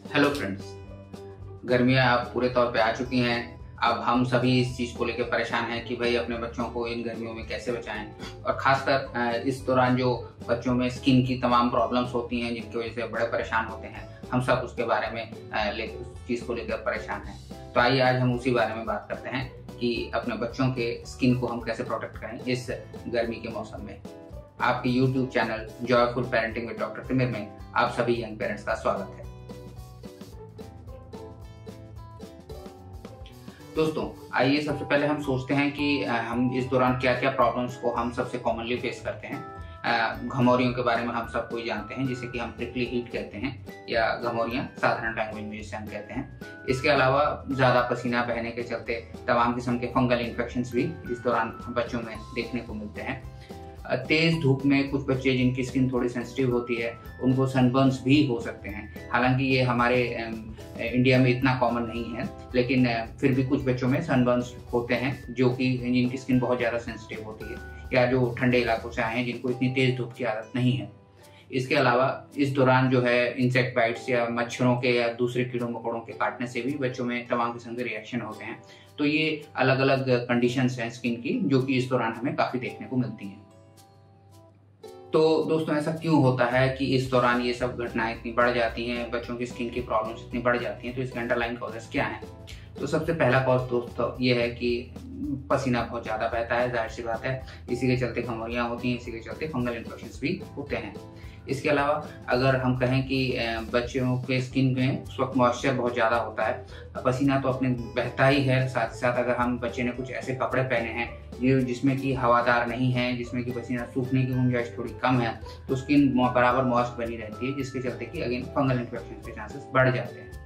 Hello friends, गर्मियाँ अब पूरे तौर पे आ चुकी हैं। अब हम सभी इस चीज़ को लेकर परेशान हैं कि भाई अपने बच्चों को इन गर्मियों में कैसे बचाएं। और ख़ासकर इस दौरान जो बच्चों में स्किन की तमाम प्रॉब्लम्स होती हैं जिनकी वजह से बड़े परेशान होते हैं, हम सब उसके बारे में उस चीज़ को लेकर परेशान हैं। तो आइए आज हम उसी बारे में बात करते हैं कि अपने बच्चों के स्किन को हम कैसे प्रोटेक्ट करें इस गर्मी के मौसम में। आपके YouTube channel joyful parenting with doctor Timir में आप सभी यंग पेरेंट्स का स्वागत है। दोस्तों, आइए सबसे पहले हम सोचते हैं कि हम इस दौरान क्या क्या प्रॉब्लम्स को हम सबसे कॉमनली फेस करते हैं। घमौरियों के बारे में हम सब कोई जानते हैं, जिसे कि हम प्रिकली हीट कहते हैं या घमौरियां साधारण लैंग्वेज में जिसे हम कहते हैं। इसके अलावा ज़्यादा पसीना बहने के चलते तमाम किस्म के फंगल इन्फेक्शंस भी इस दौरान बच्चों में देखने को मिलते हैं। तेज धूप में कुछ बच्चे जिनकी स्किन थोड़ी सेंसिटिव होती है उनको सनबर्न्स भी हो सकते हैं। हालांकि ये हमारे इंडिया में इतना कॉमन नहीं है, लेकिन फिर भी कुछ बच्चों में सनबर्न्स होते हैं जो कि जिनकी स्किन बहुत ज़्यादा सेंसिटिव होती है या जो ठंडे इलाकों से आए हैं जिनको इतनी तेज धूप की आदत नहीं है। इसके अलावा इस दौरान जो है इंसेक्ट बाइट्स या मच्छरों के या दूसरे कीड़ों मकोड़ों के काटने से भी बच्चों में तमाम किस्म के रिएक्शन होते हैं। तो ये अलग अलग कंडीशंस हैं स्किन की जो कि इस दौरान हमें काफ़ी देखने को मिलती हैं। तो दोस्तों, ऐसा क्यों होता है कि इस दौरान ये सब घटनाएं इतनी बढ़ जाती हैं, बच्चों की स्किन की प्रॉब्लम्स इतनी बढ़ जाती हैं? तो इसके अंडरलाइन कॉजेस क्या हैं? तो सबसे पहला कॉज दोस्तों ये है कि पसीना बहुत ज़्यादा बहता है, जाहिर सी बात है। इसी के चलते घमौरियाँ होती हैं, इसी के चलते फंगल इन्फेक्शंस भी होते हैं। इसके अलावा अगर हम कहें कि बच्चों के स्किन में उस वक्त मॉइस्चर बहुत ज़्यादा होता है, पसीना तो अपने बहता ही है, साथ ही साथ अगर हम बच्चे ने कुछ ऐसे कपड़े पहने हैं जिसमें कि हवादार नहीं है, जिसमें कि पसीना सूखने की गुंजाइश थोड़ी कम है, तो स्किन बराबर मॉइस्ट बनी रहती है, जिसके चलते कि अगेन फंगल इन्फेक्शन के चांसेस बढ़ जाते हैं।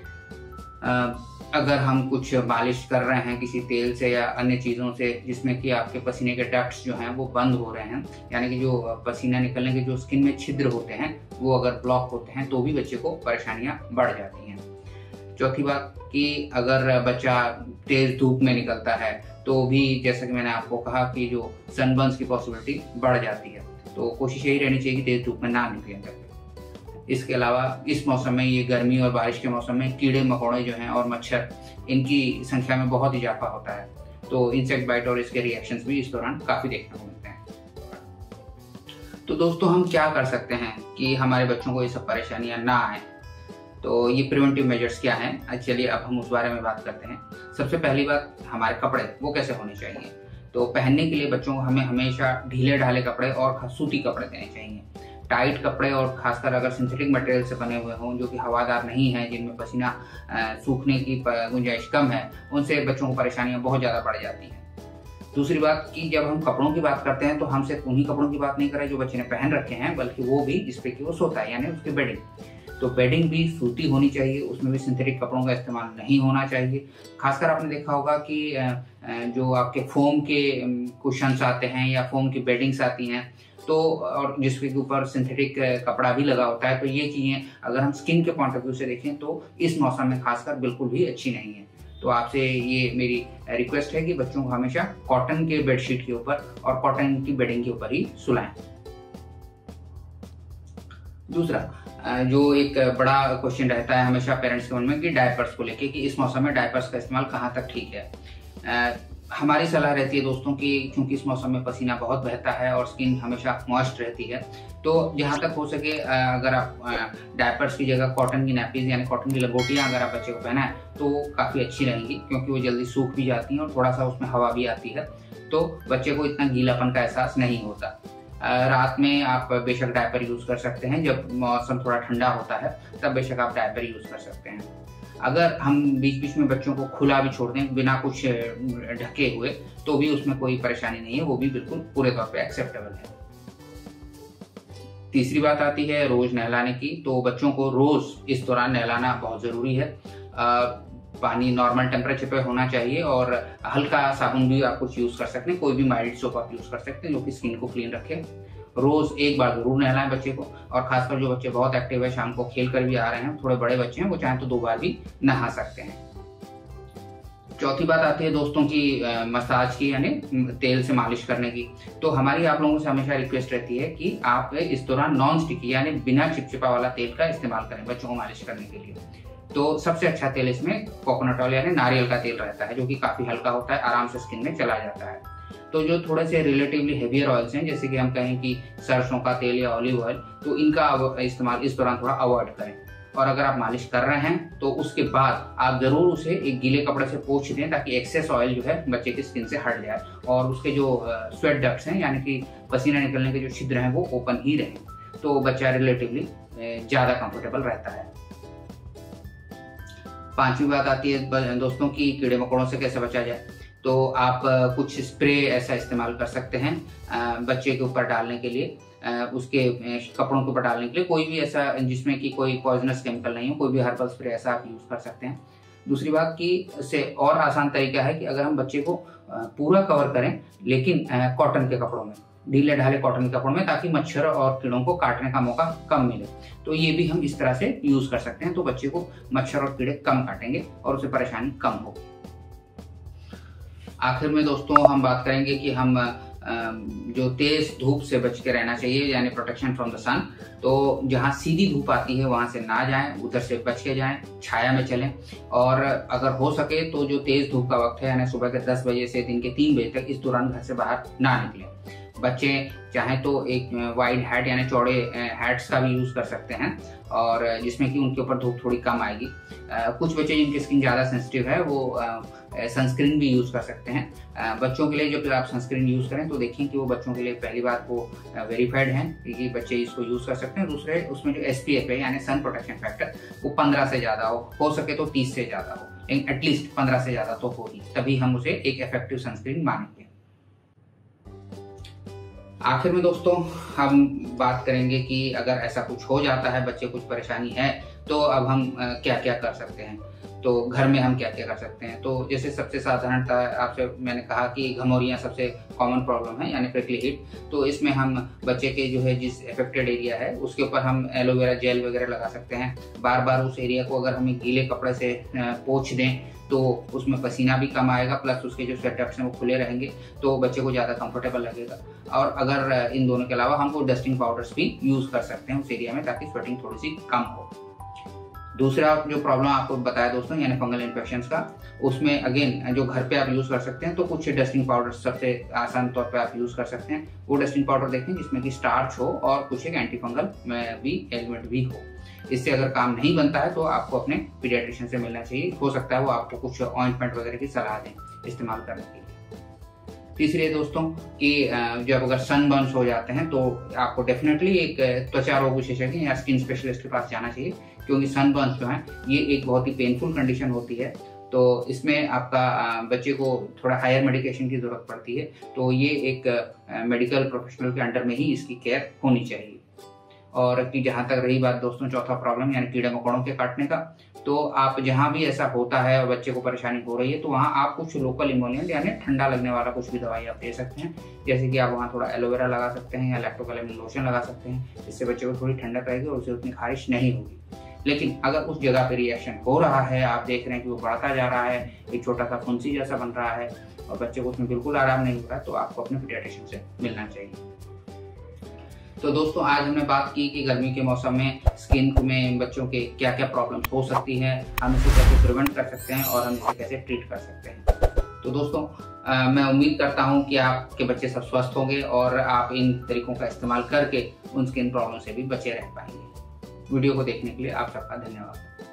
अगर हम कुछ मालिश कर रहे हैं किसी तेल से या अन्य चीज़ों से जिसमें कि आपके पसीने के डक्ट्स जो हैं वो बंद हो रहे हैं, यानी कि जो पसीना निकलने के जो स्किन में छिद्र होते हैं वो अगर ब्लॉक होते हैं तो भी बच्चे को परेशानियां बढ़ जाती हैं। चौथी बात कि अगर बच्चा तेज धूप में निकलता है तो भी जैसा कि मैंने आपको कहा कि जो सनबर्न्स की पॉसिबिलिटी बढ़ जाती है, तो कोशिश यही रहनी चाहिए कि तेज धूप में ना निकलें। इसके अलावा इस मौसम में, ये गर्मी और बारिश के मौसम में, कीड़े मकोड़े जो हैं और मच्छर, इनकी संख्या में बहुत इजाफा होता है। तो इंसेक्ट बाइट और इसके रिएक्शंस भी इस दौरान काफी देखने को मिलते हैं। तो दोस्तों, हम क्या कर सकते हैं कि हमारे बच्चों को ये सब परेशानियां ना आए? तो ये प्रिवेंटिव मेजर्स क्या हैं? चलिए अब हम उस बारे में बात करते हैं। सबसे पहली बात, हमारे कपड़े वो कैसे होने चाहिए? तो पहनने के लिए बच्चों को हमें हमेशा ढीले ढाले कपड़े और सूती कपड़े देने चाहिए। टाइट कपड़े और खासकर अगर सिंथेटिक मटेरियल से बने हुए हों जो कि हवादार नहीं है, जिनमें पसीना सूखने की गुंजाइश कम है, उनसे बच्चों को परेशानियां बहुत ज़्यादा बढ़ जाती हैं। दूसरी बात कि जब हम कपड़ों की बात करते हैं तो हम सिर्फ उन्हीं कपड़ों की बात नहीं करें जो बच्चे ने पहन रखे हैं, बल्कि वो भी जिसपे कि वो सोता है, यानी उसकी बेडिंग। तो बेडिंग भी सूती होनी चाहिए, उसमें भी सिंथेटिक कपड़ों का इस्तेमाल नहीं होना चाहिए। खासकर आपने देखा होगा कि जो आपके फोम के कुशन्स आते हैं या फोम की बेडिंग्स आती हैं, तो और जिसके ऊपर सिंथेटिक कपड़ा भी लगा होता है, तो ये चीज़ें अगर हम स्किन के पॉइंट ऑफ व्यू से देखें तो इस मौसम में खासकर बिल्कुल भी अच्छी नहीं है। तो आपसे ये मेरी रिक्वेस्ट है कि बच्चों को हमेशा कॉटन के बेडशीट के ऊपर और कॉटन की बेडिंग के ऊपर ही सुलाएं। दूसरा, जो एक बड़ा क्वेश्चन रहता है हमेशा पेरेंट्स के मन में कि डायपर्स को लेके, कि इस मौसम में डायपर्स का इस्तेमाल कहाँ तक ठीक है। हमारी सलाह रहती है दोस्तों कि क्योंकि इस मौसम में पसीना बहुत बहता है और स्किन हमेशा मॉइस्ट रहती है, तो जहाँ तक हो सके अगर आप डायपर्स की जगह कॉटन की नैपीज यानी कॉटन की लंगोटियाँ अगर आप बच्चे को पहनाएं तो काफ़ी अच्छी रहेंगी, क्योंकि वो जल्दी सूख भी जाती हैं और थोड़ा सा उसमें हवा भी आती है, तो बच्चे को इतना गीलापन का एहसास नहीं होता। रात में आप बेशक डायपर यूज़ कर सकते हैं, जब मौसम थोड़ा ठंडा होता है तब बेशक आप डायपर यूज़ कर सकते हैं। अगर हम बीच बीच में बच्चों को खुला भी छोड़ दें बिना कुछ ढके हुए तो भी उसमें कोई परेशानी नहीं है, वो भी बिल्कुल पूरे तौर पे एक्सेप्टेबल है। तीसरी बात आती है रोज नहलाने की। तो बच्चों को रोज इस दौरान नहलाना बहुत जरूरी है। पानी नॉर्मल टेम्परेचर पे होना चाहिए और हल्का साबुन भी आप कुछ यूज कर सकते हैं, कोई भी माइल्ड सोप आप यूज कर सकते हैं जो कि स्किन को क्लीन रखे। रोज एक बार जरूर नहलाएं बच्चे को, और खासकर जो बच्चे बहुत एक्टिव है, शाम को खेल कर भी आ रहे हैं, थोड़े बड़े बच्चे हैं, वो चाहें तो 2 बार भी नहा सकते हैं। चौथी बात आती है दोस्तों की मसाज की, यानी तेल से मालिश करने की। तो हमारी आप लोगों से हमेशा रिक्वेस्ट रहती है कि आप इस दौरान नॉन स्टिकी यानी बिना चिपचिपा वाला तेल का इस्तेमाल करें बच्चों को मालिश करने के लिए। तो सबसे अच्छा तेल इसमें कोकोनट ऑयल यानी नारियल का तेल रहता है, जो कि काफी हल्का होता है, आराम से स्किन में चला जाता है। तो जो थोड़े से रिलेटिवली हेवियर ऑयल्स हैं, जैसे कि हम कहें कि सरसों का तेल या ऑलिव ऑयल, तो इनका इस्तेमाल इस दौरान थोड़ा अवॉइड करें। और अगर आप मालिश कर रहे हैं तो उसके बाद आप जरूर उसे एक गीले कपड़े से पोंछ दें, ताकि एक्सेस ऑयल जो है बच्चे की स्किन से हट जाए और उसके जो स्वेट डक्ट्स हैं यानी कि पसीना निकलने के जो छिद्र हैं वो ओपन ही रहें, तो बच्चा रिलेटिवली ज्यादा कंफर्टेबल रहता है। पांचवी बात आती है दोस्तों की कीड़े मकोड़ों से कैसे बचा जाए। तो आप कुछ स्प्रे ऐसा इस्तेमाल कर सकते हैं बच्चे के ऊपर डालने के लिए, उसके कपड़ों के ऊपर डालने के लिए, कोई भी ऐसा जिसमें कि कोई पॉइजनस केमिकल नहीं हो, कोई भी हर्बल स्प्रे ऐसा आप यूज कर सकते हैं। दूसरी बात की से और आसान तरीका है कि अगर हम बच्चे को पूरा कवर करें, लेकिन कॉटन के कपड़ों में, ढीले ढाले कॉटन के कपड़ों में, ताकि मच्छर और कीड़ों को काटने का मौका कम मिले। तो ये भी हम इस तरह से यूज कर सकते हैं, तो बच्चे को मच्छर और कीड़े कम काटेंगे और उसे परेशानी कम हो। आखिर में दोस्तों हम बात करेंगे कि हम जो तेज धूप से बच के रहना चाहिए, यानी प्रोटेक्शन फ्रॉम द सन। तो जहाँ सीधी धूप आती है वहां से ना जाएं, उधर से बच के जाएं, छाया में चलें। और अगर हो सके तो जो तेज धूप का वक्त है, यानी सुबह के 10 बजे से दिन के 3 बजे तक, इस दौरान घर से बाहर ना निकलें। बच्चे चाहे तो एक वाइड हैट यानी चौड़े हैट्स का भी यूज कर सकते हैं, और जिसमें कि उनके ऊपर धूप थोड़ी कम आएगी। कुछ बच्चे जिनकी स्किन ज्यादा सेंसिटिव है वो सनस्क्रीन भी यूज कर सकते हैं। बच्चों के लिए जब आप सनस्क्रीन यूज करें तो देखिए कि वो बच्चों के लिए पहली बात वो वेरीफाइड है कि बच्चे इसको यूज कर सकते हैं। दूसरे, उसमें जो SPF है यानी सन प्रोटेक्शन फैक्टर, वो 15 से ज्यादा हो सके तो 30 से ज्यादा हो, लेकिन एटलीस्ट 15 से ज्यादा तो हो ही, तभी हम उसे एक इफेक्टिव सनस्क्रीन मानेंगे। आखिर में दोस्तों हम बात करेंगे कि अगर ऐसा कुछ हो जाता है, बच्चे कुछ परेशानी है, तो अब हम क्या क्या कर सकते हैं। तो घर में हम क्या क्या कर सकते हैं। तो जैसे सबसे साधारणता आपसे मैंने कहा कि घमौरियाँ सबसे कॉमन प्रॉब्लम है, यानी प्रिकली हीट। तो इसमें हम बच्चे के जो है जिस अफेक्टेड एरिया है उसके ऊपर हम एलोवेरा जेल वगैरह लगा सकते हैं। बार बार उस एरिया को अगर हमें गीले कपड़े से पोंछ दें तो उसमें पसीना भी कम आएगा, प्लस उसके जो स्वेट डक्ट्स हैं वो खुले रहेंगे, तो बच्चे को ज़्यादा कंफर्टेबल लगेगा। और अगर इन दोनों के अलावा हमको डस्टिंग पाउडर्स भी यूज कर सकते हैं उस एरिया में, ताकि स्वेटिंग थोड़ी सी कम हो। दूसरा जो प्रॉब्लम आपको बताया दोस्तों, यानी फंगल इन्फेक्शंस का, उसमें अगेन जो घर पे आप यूज कर सकते हैं, तो कुछ डस्टिंग पाउडर सबसे आसान तौर पे आप यूज कर सकते हैं। वो डस्टिंग पाउडर देखें जिसमें कि स्टार्च हो और कुछ एक एंटी फंगल में भी एलिमेंट भी हो। इससे अगर काम नहीं बनता है तो आपको अपने पीडियाट्रिशियन से मिलना चाहिए। हो सकता है वो आपको कुछ ऑइंटमेंट वगैरह की सलाह दें इस्तेमाल करने के लिए। तीसरे दोस्तों कि जब अगर सनबर्न्स हो जाते हैं तो आपको डेफिनेटली एक त्वचा रोग विशेषज्ञ या स्किन स्पेशलिस्ट के पास जाना चाहिए, क्योंकि सनबर्न्स जो है ये एक बहुत ही पेनफुल कंडीशन होती है। तो इसमें आपका बच्चे को थोड़ा हायर मेडिकेशन की जरूरत पड़ती है, तो ये एक मेडिकल प्रोफेशनल के अंडर में ही इसकी केयर होनी चाहिए। और कि जहाँ तक रही बात दोस्तों चौथा प्रॉब्लम यानी कीड़े मकोड़ों के काटने का, तो आप जहाँ भी ऐसा होता है और बच्चे को परेशानी हो रही है तो वहाँ आप कुछ लोकल इमोलिएंट यानी ठंडा लगने वाला कुछ भी दवाई आप दे सकते हैं। जैसे कि आप वहाँ थोड़ा एलोवेरा लगा सकते हैं या लैक्टोकैलामिन लोशन लगा सकते हैं, इससे बच्चे को थोड़ी ठंडक रहेगी और उसे उतनी खारिश नहीं होगी। लेकिन अगर उस जगह पे रिएक्शन हो रहा है, आप देख रहे हैं कि वो बढ़ता जा रहा है, एक छोटा सा फुंसी जैसा बन रहा है और बच्चे को उसमें बिल्कुल आराम नहीं हो रहा, तो आपको अपने पीडियाट्रिशियन से मिलना चाहिए। तो दोस्तों आज हमने बात की कि गर्मी के मौसम में स्किन में बच्चों के क्या क्या प्रॉब्लम्स हो सकती हैं, हम इसे कैसे प्रिवेंट कर सकते हैं और हम इसे कैसे ट्रीट कर सकते हैं। तो दोस्तों मैं उम्मीद करता हूं कि आपके बच्चे सब स्वस्थ होंगे और आप इन तरीकों का इस्तेमाल करके उन स्किन प्रॉब्लम से भी बचे रह पाएंगे। वीडियो को देखने के लिए आप सबका धन्यवाद।